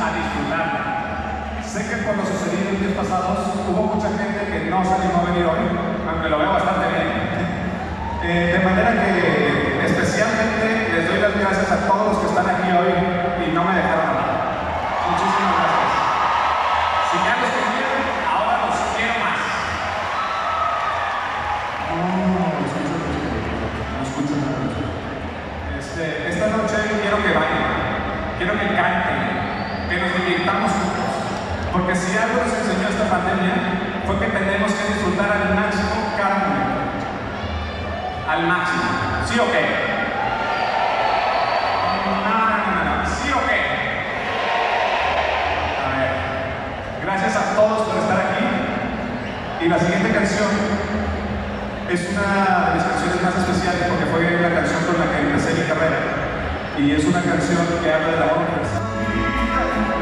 a disfrutarla. Sé que por lo sucedido en días pasados hubo mucha gente que no se animó a venir hoy, aunque lo veo bastante bien. De manera que especialmente les doy las gracias a todos los que están aquí hoy y no me dejaron hablar. Muchísimas gracias. Si ya los tenían, ahora los quiero más. No escucho nada. Esta noche quiero que bailen, quiero que canten, que nos divirtamos juntos. Porque si algo nos enseñó esta pandemia fue que tenemos que disfrutar al máximo cada momento. Al máximo. ¿Sí o qué? No. ¿Sí o qué? A ver. Gracias a todos por estar aquí. Y la siguiente canción es una de mis canciones más especiales porque fue la canción con la que empecé mi carrera. Y es una canción que habla del amor universal.